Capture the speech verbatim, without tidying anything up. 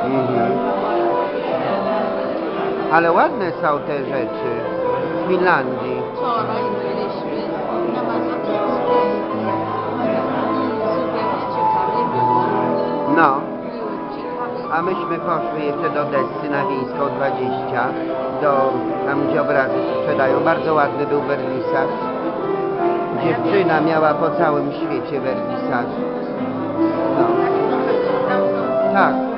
Mhm. Ale ładne są te rzeczy z Finlandii. Wczoraj byliśmy na Mazowieckiej. Zupełnie ciekawie było. No, Było ciekawie. a myśmy poszły jeszcze do Dessy na Wiejską dwadzieścia, do, tam gdzie obrazy sprzedają. Bardzo ładny był wernisaż. Dziewczyna miała po całym świecie wernisaż. No. Tak.